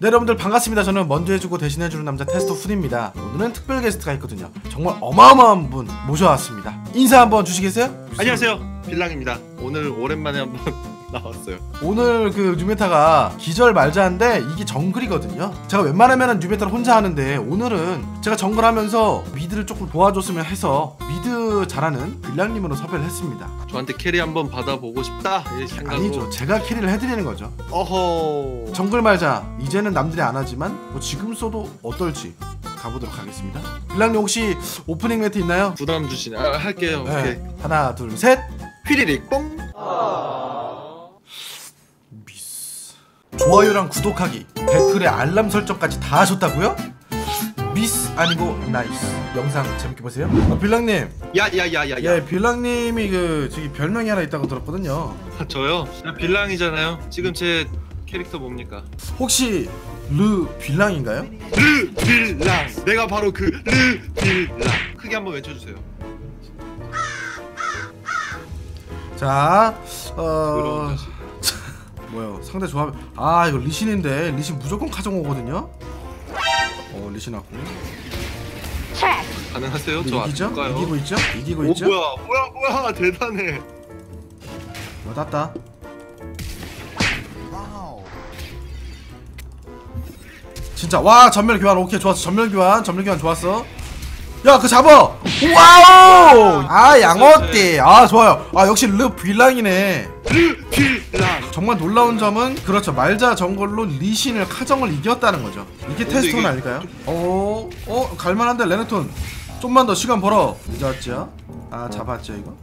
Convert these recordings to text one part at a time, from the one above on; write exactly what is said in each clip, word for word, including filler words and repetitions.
네, 여러분들 반갑습니다. 저는 먼저 해주고 대신해주는 남자 테스터 훈입니다. 오늘은 특별 게스트가 있거든요. 정말 어마어마한 분 모셔왔습니다. 인사 한번 주시겠어요? 안녕하세요, 빌랑입니다. 오늘 오랜만에 한번 나왔어요. 오늘 그 뉴메타가 기절 말자인데 이게 정글이거든요. 제가 웬만하면 뉴메타를 혼자 하는데 오늘은 제가 정글 하면서 미드를 조금 도와줬으면 해서 미드 잘하는 빌랑님으로 섭외를 했습니다. 저한테 캐리 한번 받아보고 싶다 이 생각으로. 아니죠, 제가 캐리를 해드리는 거죠. 어허. 정글 말자 이제는 남들이 안 하지만 뭐 지금 써도 어떨지 가보도록 하겠습니다. 빌랑님 혹시 오프닝 멘트 있나요? 부담 주시네. 아, 할게요. 네. 오케이. 하나 둘 셋. 휘리릭 뽕. 미스. 좋아요랑 구독하기, 댓글에 알람 설정까지 다 하셨다고요? 미스 아니고 나이스. 영상 재밌게 보세요. 아, 빌랑님. 야야야야야. 예, 빌랑님이 그 저기 별명이 하나 있다고 들었거든요. 저요? 나 빌랑이잖아요. 지금 제 캐릭터 뭡니까? 혹시 르 빌랑인가요? 르 빌랑. 내가 바로 그 르 빌랑. 크게 한번 외쳐주세요. 자, 그런 어, 자식. 뭐요? 상대 조합. 아, 이거 리신인데 리신 무조건 가정 오거든요. 어, 리신 왔고. 가능하세요? 저 이기죠? 아닐까요? 이기고 있죠? 이기고 오 있죠? 뭐야 뭐야 뭐야 대단해. 어, 땄다. 진짜 와, 전멸 교환 오케이, 좋았어. 전멸 교환 전멸 교환 좋았어. 야, 그 잡아. 와우. 아, 양어띠. 아, 좋아요. 아, 역시 르 빌랑이네. 르 빌랑. 정말 놀라운 점은 그렇죠, 말자 정글로 리신을 카정을 이겼다는 거죠. 이게 테스트는 이게... 아닐까요? 어, 어, 갈만한데 레넥톤. 좀만 더 시간 벌어. 늦었죠? 아, 잡았죠 이거.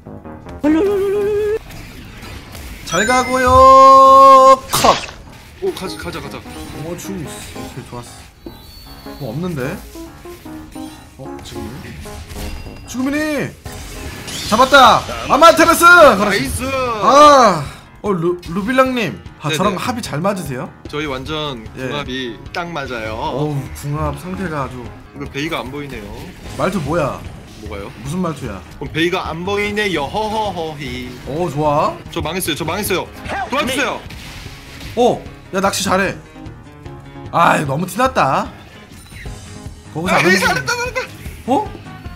잘 가고요. 컷. 오 가자 가자 가자. 오, 춤. 오케이, 좋았어. 뭐 없는데? 어, 지금? 지금이니! 잡았다! 아마테라스! 나이스! 아! 어, 루, 루빌랑님. 아, 네네. 저랑 합이 잘 맞으세요? 저희 완전 예. 궁합이 딱 맞아요. 어우, 궁합 상태가 아주. 이거 베이가 안 보이네요. 말투 뭐야? 뭐가요? 무슨 말투야? 그럼 베이가 안 보이네 여허허허히. 어, 좋아. 저 망했어요. 저 망했어요. 도와주세요. 어! 야, 낚시 잘해. 아, 이거 너무 티났다. 거기서 안 에이, 하는 잘했다 잘했다. 어?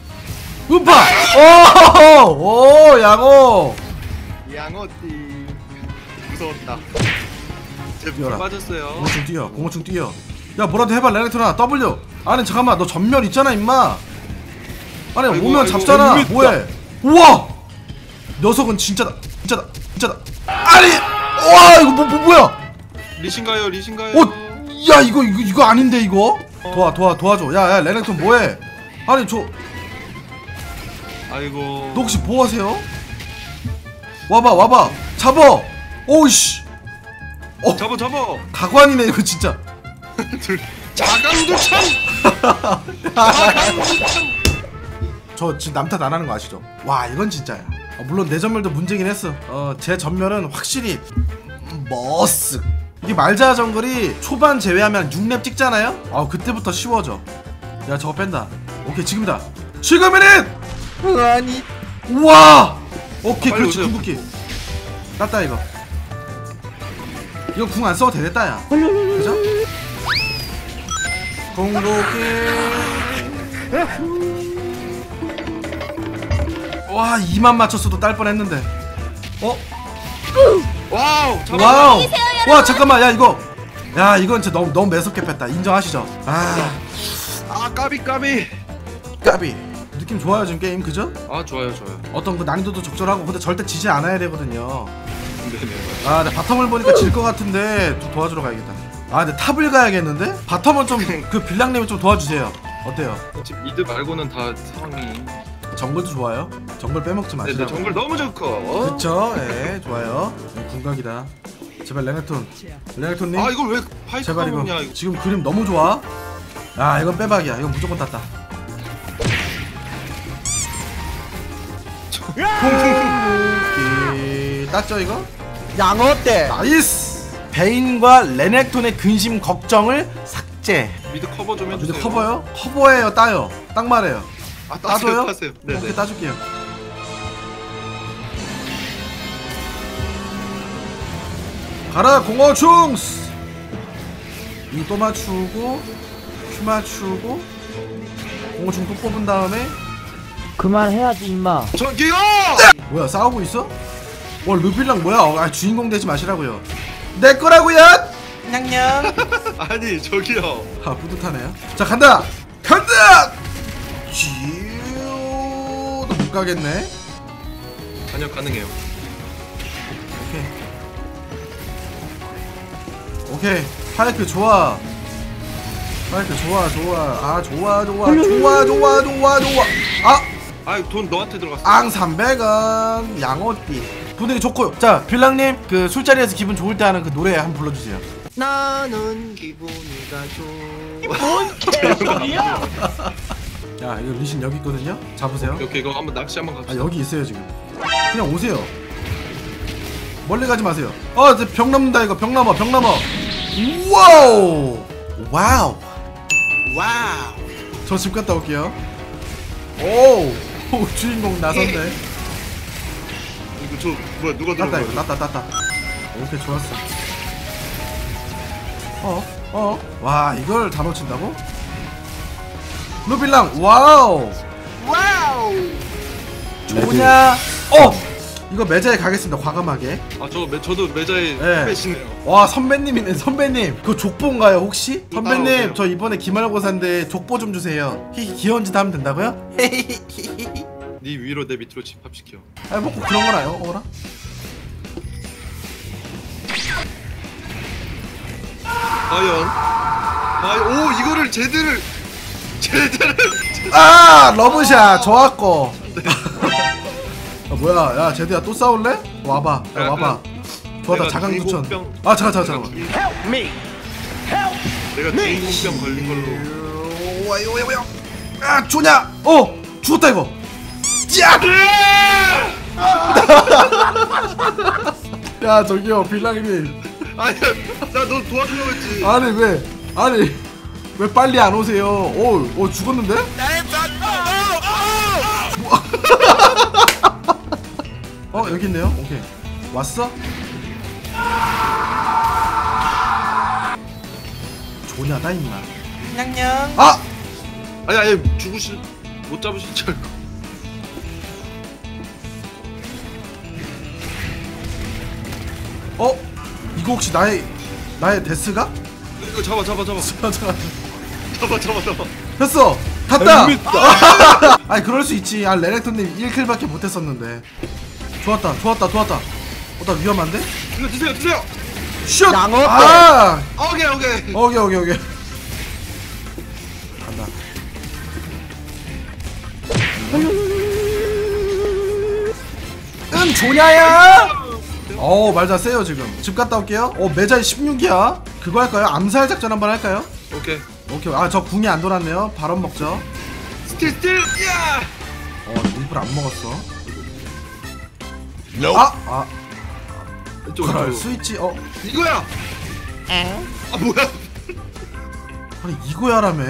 음파! 오! 오, 양호! 양어띠. 무서웠다. 제 뛰어라. 빠졌어요. 공어충 뛰어, 공어충 뛰어. 야, 뭐라도 해봐, 레넥토나. W. 아니, 잠깐만, 너 전멸 있잖아, 임마. 아니, 아이고, 오면 아이고, 잡잖아. 아이고, 뭐해? 우와! 녀석은 진짜다, 진짜다, 진짜다. 아니! 와, 이거 뭐, 뭐 뭐야? 리신가요? 리신가요? 어, 야, 이거 이거 이거 아닌데 이거? 도와, 도와, 도와줘. 야, 야, 레넥톤 뭐해? 아니, 저, 아이고. 너 혹시 뭐하세요? 와봐, 와봐, 잡어. 오이씨. 어, 잡어 잡어. 가관이네 이거 진짜. 둘. 자강두천. 자강두천. 저 지금 남탓 안 하는 거 아시죠? 와, 이건 진짜야. 어, 물론 내 전멸도 문제긴 했어. 어, 제 전멸은 확실히 머쓱. 이게 말자 정글이 초반 제외하면 육 렙 찍잖아요? 아, 그때부터 쉬워져. 야, 저거 뺀다. 오케이, 지금이다. 지금이니! 아니. 우와! 오케이, 빨리 그렇지. 오세요. 궁극기 땄다 이거. 이거 궁 안 써도 되겠다, 야. 그죠? 궁극기. 와, 이만 맞췄어도 딸 뻔했는데. 어? 와우. 잡아. 와우. 와, 잠깐만. 야, 이거. 야, 이건 진짜 너무 너무 매섭게 뺐다. 인정하시죠? 아, 아 까비 까비. 까비. 느낌 좋아요 지금 게임, 그죠? 아 좋아요 좋아요. 어떤 그 난이도도 적절하고, 근데 절대 지지 않아야 되거든요. 네네. 아, 근데 바텀을 보니까 질 것 같은데 좀 도와주러 가야겠다. 아, 근데 탑을 가야겠는데? 바텀은 좀 그 빌랑님이 좀 도와주세요. 어때요? 지금 미드 말고는 다 상황이. 정글도 좋아요. 정글 빼먹지 네네 마시라고. 정글 너무 좋고. 그쵸? 예, 좋아요. 궁각이다. 제발 레넥톤. 레넥톤님. 아 이걸 왜 파이크가 제발 이거. 먹냐 이거. 지금 그림 너무 좋아. 아, 이건 빼박이야. 이건 무조건 땄다. 궁극기 땄죠 이거? 양어때. 나이스. 베인과 레넥톤의 근심 걱정을 삭제. 미드 커버 좀 아, 해주세요. 미드 커버요? 커버예요, 따요. 딱 말해요. 아 따세요 따줘요? 따세요. 네네. 오케이, 따줄게요. 가라 공어충스. 이거 또 맞추고 큐 맞추고 공중 또 뽑은 다음에 그만해야지 임마. 저기요! 뭐야 싸우고 있어? 와 르빌랑 뭐야? 아 주인공 되지 마시라고요. 내 거라고요. 냥냥. 아니 저기요. 아 뿌듯하네요. 자 간다. 간다. 쥐우. 못 가겠네. 아니요 가능해요. 오케이. 오케이. 파이크 좋아. 파이크 좋아 좋아. 아 좋아 좋아 좋아 좋아 좋아 좋아. 아. 아이 돈 너한테 들어갔어. 앙 삼백 원 양어띠 분위기 좋고요. 자 빌랑님 그 술자리에서 기분 좋을 때 하는 그 노래 한번 불러주세요. 나는 기분이가 좋아. 뭔 개소리야? 야 이거 리신 여기 있거든요. 잡으세요. 오케이, 오케이 이거 한번 낚시 한번 아 갑시다. 여기 있어요 지금. 그냥 오세요. 멀리 가지 마세요. 어병 넘는다 이거. 병 넘어 병 넘어. 와우 와우 와우. 저 집 갔다 올게요. 오, 오 주인공 나섰네. 이거 저 뭐야 누가 땄다 들어간 이거 거야? 땄다 땄다. 오케이 좋았어. 어? 어? 와 이걸 다 놓친다고? 루빌랑 와우 와우. 좋냐? 어! 이거 매자에 가겠습니다. 과감하게. 아 저 저도 매자에 네. 빼시네요. 와 선배님이네. 선배님 그거 족보인가요 혹시? 선배님 따라오세요. 저 이번에 기말고사인데 족보 좀 주세요. 히 귀여운 짓 하면 된다고요? 네 위로 내 밑으로 집합시켜. 아니 뭐 꼭 그런 거나요? 어라? 과연 과연 오 이거를 제대로 제대로 아 러브샷 좋았고. 아 뭐야 야 제드야 또 싸울래? 와봐 야 야, 와봐. 좋았다 내가 자강두천. 주인공병- 아 잠깐 잠깐 잠깐. Help me. Help. 내가 주인공병 걸린 걸로. 와요 와요 와요. 아 좋냐? 어 죽었다 이거. 야! 야 저기요 빌랑님. 아니야 나 너 도와주려고 했지. 아니 왜 아니 왜 빨리 안 오세요? 오, 오 죽었는데? 어 여기 있네요. 오케이 왔어? 조냐다 임마. 냥냥. 아 아니 아니 죽으실 못 잡으실 줄 알고. 어? 이거 혹시 나의 나의 데스가? 이거 잡아 잡아 잡아 잠깐 잠깐. 잡아 잡아 잡아. 됐어 갔다. 아니 그럴 수 있지. 아 레렉터님 일 킬밖에 못했었는데. 좋았다 좋았다 좋았다. 어 나 위험한데? 이거 드세요 드세요. 슛! 양어 아! 오케이 오케이. 오케이 오케이 오케이 간다. 응 조냐야. 어우 말자 세요 지금. 집 갔다 올게요. 어 매자에 십육이야. 그거 할까요? 암살 작전 한번 할까요? 오케이. 오케이. 아 저 궁이 안 돌았네요. 바로 먹죠. 스틸 스틸. 야. 어 일부러 안 먹었어. 아! 아 이쪽 그럴 이쪽. 수 있지. 어 이거야. 아 뭐야? 아니 이거야라며.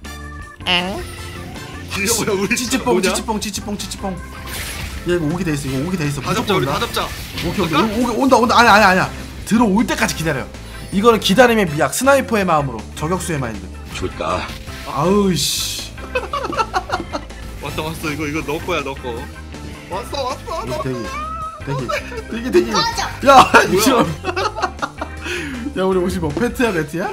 이거 뭐야 우리 찌찌뽕 뭐냐? 찌찌뽕 찌찌뽕 찌찌뽕. 얘 이거 오기 돼 있어. 이거 오기 돼 있어. 다 잡자 우리 다 무조건 잡자. 온다. 오케이 오케이 갈까? 오, 오케이 온다 온다. 아니 아니 아니야. 들어올 때까지 기다려. 이거는 기다림의 미학. 스나이퍼의 마음으로 저격수의 마인드. 줄까? 아우 씨. 왔다 왔어 이거 이거 너 거야 너 거. 왔어 왔어. 여기 대기 대기 대기 대기. 야 이런. 야 우리 혹시 뭐 페트야 매트야?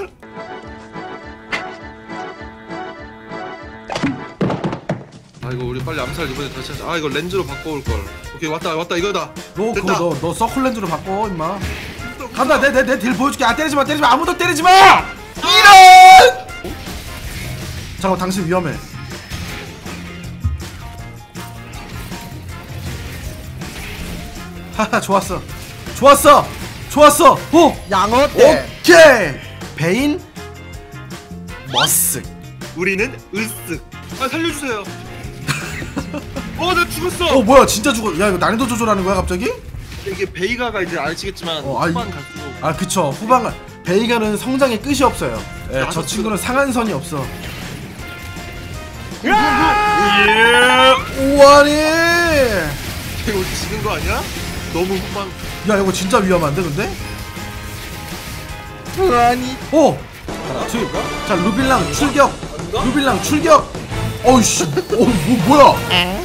아 이거 우리 빨리 암살 이번에 다시 하자. 아 이거 렌즈로 바꿔올 걸. 오케이 왔다 왔다 이거다. 너 그거 됐다. 너너 서클렌즈로 바꿔 임마. 간다 내 내 내 딜 보여줄게. 아 때리지 마 때리지 마 아무도 때리지 마. 이런. 어? 잠깐 당신 위험해. 하하 좋았어 좋았어 좋았어. 오 양어 때. 오케이 베인 머쓱. 우리는 으쓱. 아 살려주세요. 어 나 죽었어. 어 뭐야 진짜 죽어. 야 이거 난이도 조절하는 거야 갑자기? 이게 베이가가 이제 아시겠지만 어, 아, 후반 이- 갈수록 아 그쵸 후반 베이가는 성장의 끝이 없어요. 예, 나도 저 친구는 상한선이 없어. 예. 우와니. 이거 지는 거 아니야? 너무 후반. 야 이거 진짜 위험한데 근데? 아니. 어 투입. 자 루빌랑 출격. 루빌랑 출격. 어이씨. 어 뭐, 뭐야?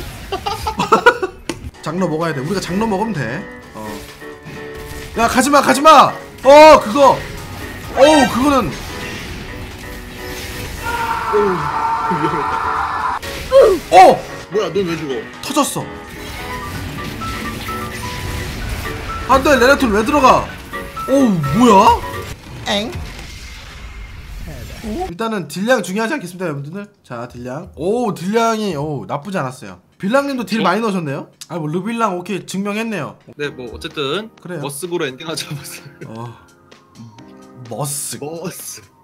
장로 먹어야 돼. 우리가 장로 먹으면 돼. 어. 야 가지마 가지마. 어 그거. 어우 그거는. 어 뭐야 넌 왜 죽어? 터졌어. 안돼 레네톤 왜 들어가? 어우 뭐야? 엥? 일단은 딜량 중요하지 않겠습니다 여러분들. 자 딜량. 오 딜량이 오 나쁘지 않았어요. 빌랑님도 딜 어? 많이 넣으셨네요. 아 뭐 르빌랑 오케이 증명했네요. 네 뭐 어쨌든 그래요. 머스으로 엔딩하자. 머스. 어 머스. 머스.